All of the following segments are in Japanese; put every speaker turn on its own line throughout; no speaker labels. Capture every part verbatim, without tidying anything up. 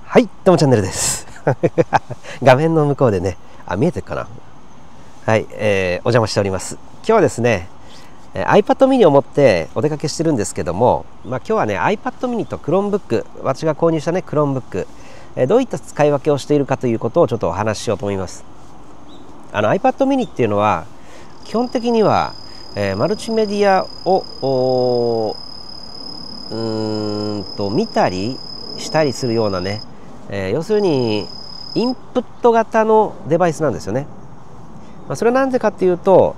はい、どうもチャンネルです画面の向こうでね、あ、見えてるかな。はい、えー、お邪魔しております。今日はですね、えー、iPad mini を持ってお出かけしてるんですけども、まあ、今日はね iPad mini と Chromebook、 私が購入したね Chromebook、えー、どういった使い分けをしているかということをちょっとお話ししようと思います。あの iPad mini っていうのは基本的には、えー、マルチメディアをうーんと見たりしたりするようなね、えー、要するにインプット型のデバイスなんですよね。まあ、それはなんでかっていうと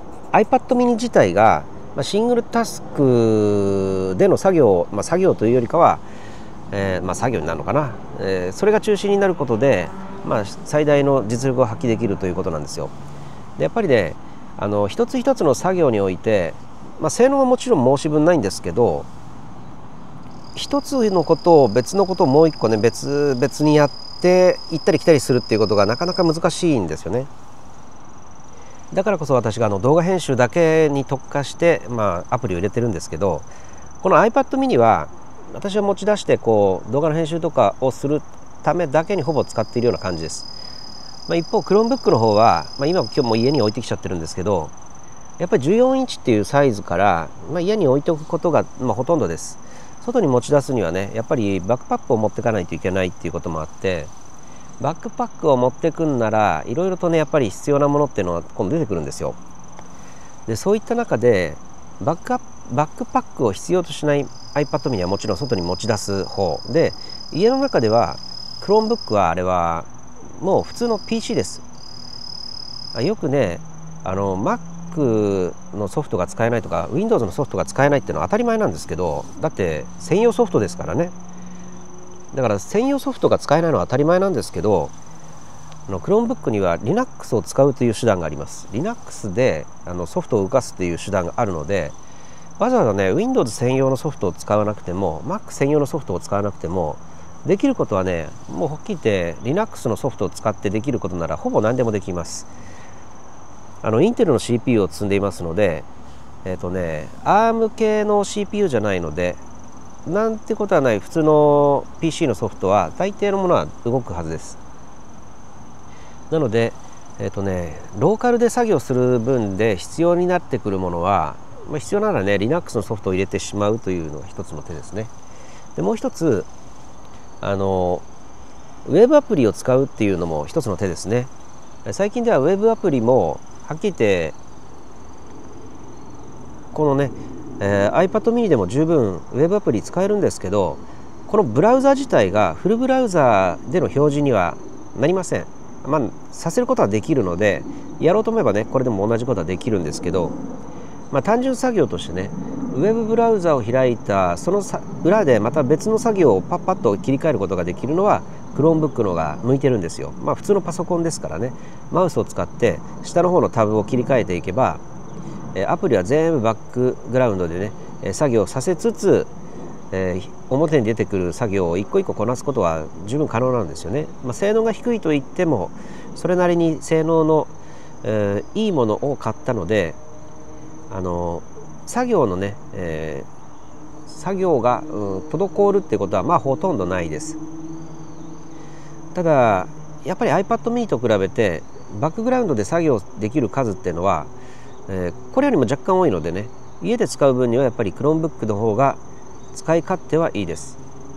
iPad mini 自体が、まあ、シングルタスクでの作業、まあ、作業というよりかは、えーまあ、作業になるのかな、えー、それが中心になることで、まあ、最大の実力を発揮できるということなんですよ。でやっぱりね、あの一つ一つの作業において、まあ、性能はもちろん申し分ないんですけど、一つのことを別のことをもう一個ね別々にやって行ったり来たりするっていうことがなかなか難しいんですよね。だからこそ私があの動画編集だけに特化して、まあ、アプリを入れてるんですけど、この iPad mini は私は持ち出してこう動画の編集とかをするためだけにほぼ使っているような感じです。まあ、一方 Chromebook の方は、まあ、今今日も家に置いてきちゃってるんですけど、やっぱりじゅうよんインチっていうサイズから、まあ、家に置いておくことが、まあ、ほとんどです。外に持ち出すにはねやっぱりバックパックを持っていかないといけないっていうこともあって、バックパックを持ってくんならいろいろとねやっぱり必要なものっていうのは今度出てくるんですよ。でそういった中でバックアップバックパックを必要としない iPad mini はもちろん外に持ち出す方で、家の中では Chromebook はあれはもう普通の ピーシー です。よくねあの Mac のソフトが使えないとか Windows のソフトが使えないっていうのは当たり前なんですけど、だって専用ソフトですからね。だから専用ソフトが使えないのは当たり前なんですけど、あの Chromebook には Linux を使うという手段があります。 Linux であのソフトを動かすという手段があるので、わざわざね Windows 専用のソフトを使わなくても Mac 専用のソフトを使わなくてもできることはね、もうはっきり言って Linux のソフトを使ってできることならほぼ何でもできます。あのインテルの シーピーユー を積んでいますので、えっとね アーム 系の シーピーユー じゃないのでなんてことはない普通の ピーシー のソフトは大抵のものは動くはずです。なのでえっとねローカルで作業する分で必要になってくるものは、まあ、必要ならね Linux のソフトを入れてしまうというのが一つの手ですね。でもう一つあのウェブアプリを使うっていうのも一つの手ですね。最近ではウェブアプリもはっきり言ってこのね、えー、iPad mini でも十分ウェブアプリ使えるんですけど、このブラウザ自体がフルブラウザでの表示にはなりません。まあさせることはできるのでやろうと思えばねこれでも同じことはできるんですけど、まあ、単純作業としてねウェブブラウザを開いたその裏でまた別の作業をパッパッと切り替えることができるのは Chromebook の方が向いてるんですよ。まあ普通のパソコンですからね、マウスを使って下の方のタブを切り替えていけばアプリは全部バックグラウンドでね作業させつつ、えー、表に出てくる作業を一個一個こなすことは十分可能なんですよね。まあ、性能が低いといってもそれなりに性能の、えー、いいものを買ったので、あの作業のね、えー、作業が、うん、滞るっていうことはまあほとんどないです。ただやっぱり iPad mini と比べてバックグラウンドで作業できる数っていうのは、えー、これよりも若干多いのでね、家で使う分にはやっぱり Chromebook の方が使い勝手はいいです。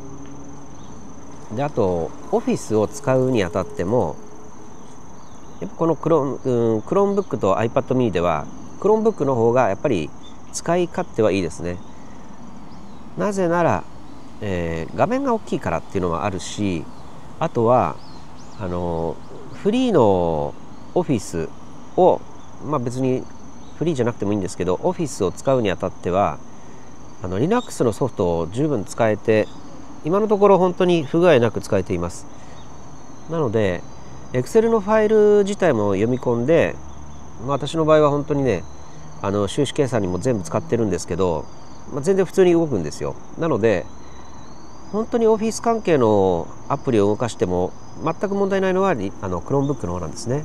であと Office を使うにあたってもやっぱこの Chrome、うん、Chromebook と iPad mini では Chromebook の方がやっぱり使い勝手はいいですね。なぜなら、えー、画面が大きいからっていうのもあるし、あとはあのフリーの Office を、まあ、別にフリーじゃなくてもいいんですけど Office を使うにあたってはあの Linux のソフトを十分使えて今のところ本当に不具合なく使えています。なので Excel のファイル自体も読み込んで、まあ、私の場合は本当にねあの収支計算にも全部使ってるんですけど、まあ、全然普通に動くんですよ。なので本当にオフィス関係のアプリを動かしても全く問題ないのはあの Chromebook の方なんですね。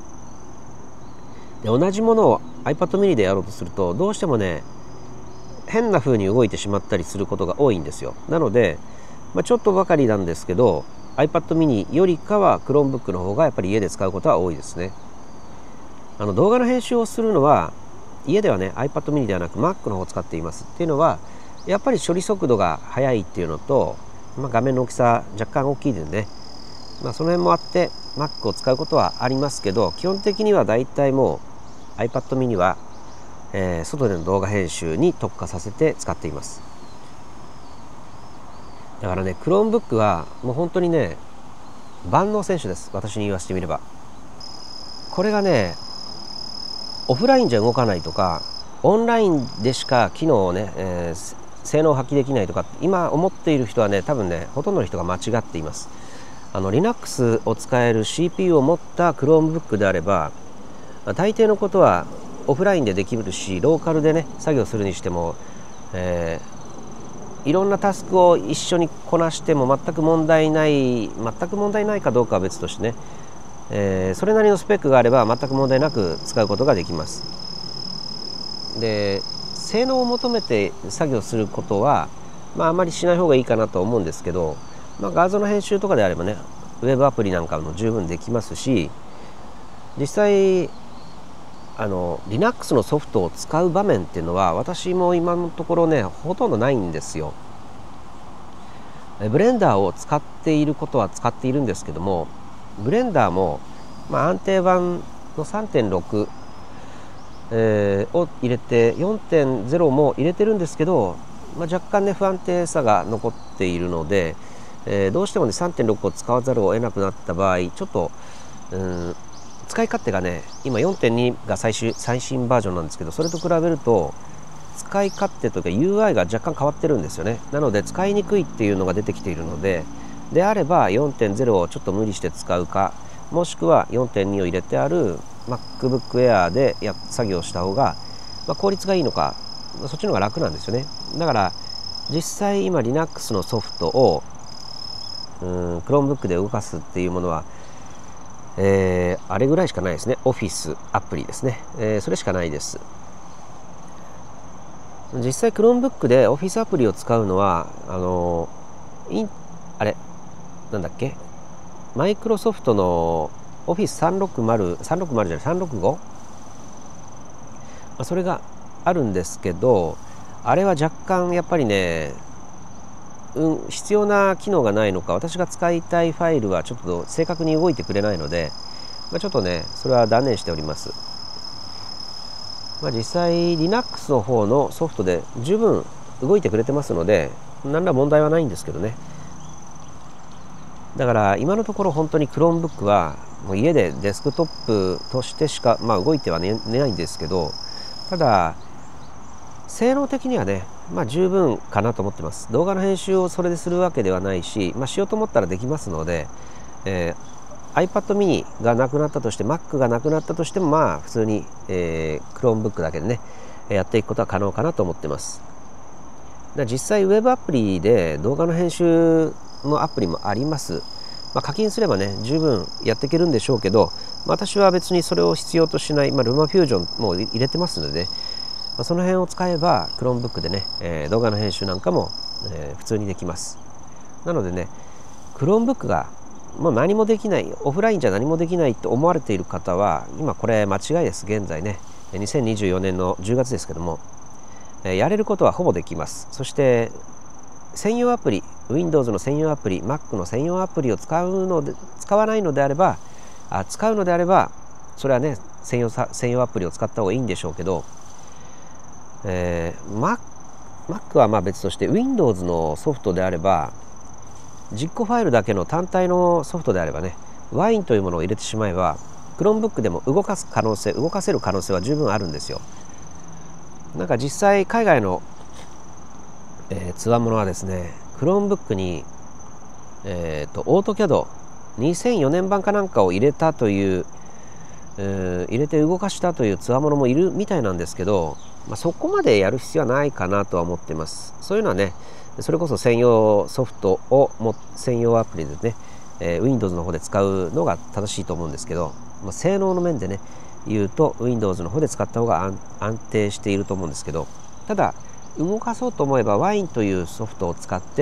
で同じものを iPad mini でやろうとするとどうしてもね変な風に動いてしまったりすることが多いんですよ。なので、まあ、ちょっとばかりなんですけど iPad mini よりかは Chromebook の方がやっぱり家で使うことは多いですね。あの動画の編集をするのは家ではね iPad mini ではなく Mac の方を使っています。っていうのはやっぱり処理速度が速いっていうのと、まあ、画面の大きさ若干大きいでね、まあ、その辺もあって Mac を使うことはありますけど、基本的にはだいたいもう iPad mini は、えー、外での動画編集に特化させて使っています。だからね Chromebook はもう本当にね万能選手です。私に言わせてみれば。これがねオフラインじゃ動かないとか、オンラインでしか機能をね、えー、性能を発揮できないとか今思っている人はね多分ねほとんどの人が間違っています。あの Linux を使える シーピーユー を持った Chromebook であれば大抵のことはオフラインでできるし、ローカルでね作業するにしても、えー、いろんなタスクを一緒にこなしても全く問題ない全く問題ないかどうかは別としてね、えー、それなりのスペックがあれば全く問題なく使うことができます。で性能を求めて作業することは、まあ、あまりしない方がいいかなと思うんですけど、まあ、画像の編集とかであればねウェブアプリなんかも十分できますし、実際あの Linux のソフトを使う場面っていうのは私も今のところねほとんどないんですよ。ブレンダーを使っていることは使っているんですけども、ブレンダーも、まあ、安定版の さんてんろく、えー、を入れて よんてんゼロ も入れてるんですけど、まあ、若干ね不安定さが残っているので、えー、どうしてもね さんてんろく を使わざるを得なくなった場合ちょっとうん使い勝手がね今 よんてんに が最終最新バージョンなんですけど、それと比べると使い勝手というか ユーアイ が若干変わってるんですよね。なので使いにくいっていうのが出てきているので、であれば よんてんゼロ をちょっと無理して使うか、もしくは よんてんに を入れてある MacBook Air でや作業した方が、まあ、効率がいいのか、そっちの方が楽なんですよね。だから実際今 Linux のソフトをうん Chromebook で動かすっていうものは、えー、あれぐらいしかないですね。 Office アプリですね、えー、それしかないです。実際 Chromebook で Office アプリを使うのはあのインあれなんだっけマイクロソフトの オフィスさんろくまる、さんろくまるじゃないさんろくご、それがあるんですけど、あれは若干やっぱりね、うん、必要な機能がないのか、私が使いたいファイルはちょっと正確に動いてくれないので、まあ、ちょっとねそれは断念しております。まあ、実際 Linux の方のソフトで十分動いてくれてますので何ら問題はないんですけどね。だから今のところ本当に Chromebook はもう家でデスクトップとしてしか、まあ、動いてはね寝ないんですけど、ただ性能的にはね、まあ、十分かなと思ってます。動画の編集をそれでするわけではないし、まあ、しようと思ったらできますので、えー、iPad mini がなくなったとして Mac がなくなったとしてもまあ普通に、えー、Chromebook だけでねやっていくことは可能かなと思ってます。だ実際ウェブアプリで動画の編集のアプリもあります。まあ、課金すればね十分やっていけるんでしょうけど、私は別にそれを必要としない、まあ、ルマフュージョンも入れてますので、ね、まあ、その辺を使えば Chromebook でね、えー、動画の編集なんかも、えー、普通にできます。なのでね Chromebook がもう何もできない、オフラインじゃ何もできないと思われている方は今これ間違いです。現在ねにせんにじゅうよねんのじゅうがつですけども、えー、やれることはほぼできます。そして専用アプリ Windows の専用アプリ Mac の専用アプリを使うので使わないのであればあ使うのであればそれはね専用さ専用アプリを使った方がいいんでしょうけど、えー、Mac, Mac はまあ別として Windows のソフトであれば実行ファイルだけの単体のソフトであればね ワイン というものを入れてしまえば Chromebook でも動かす可能性動かせる可能性は十分あるんですよ。なんか実際海外のえー、つわものはですね Chromebook に、えー、とオートキャドにせんよねん版かなんかを入れたという、えー、入れて動かしたというつわものもいるみたいなんですけど、まあ、そこまでやる必要はないかなとは思ってます。そういうのはねそれこそ専用ソフトをも専用アプリでね、えー、Windows の方で使うのが正しいと思うんですけど、まあ、性能の面でね言うと Windows の方で使った方が安、安定していると思うんですけど、ただ動かそうと思えば ワイン というソフトを使って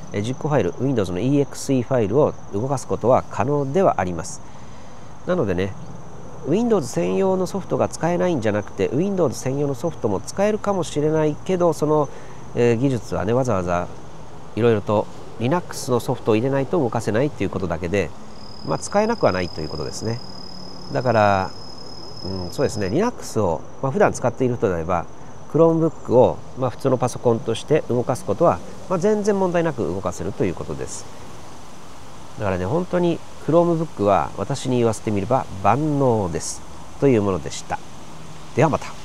実行ファイル Windows の イーエックスイー ファイルを動かすことは可能ではあります。なのでね、Windows 専用のソフトが使えないんじゃなくて Windows 専用のソフトも使えるかもしれないけど、その、えー、技術はねわざわざいろいろと Linux のソフトを入れないと動かせないということだけで、まあ、使えなくはないということですね。だから、うん、そうですね Linux を、まあ、普段使っている人であれば Chromebook を、まあ、普通のパソコンとして動かすことは、まあ、全然問題なく動かせるということです。だからね本当に Chromebook は私に言わせてみれば万能ですというものでした。ではまた。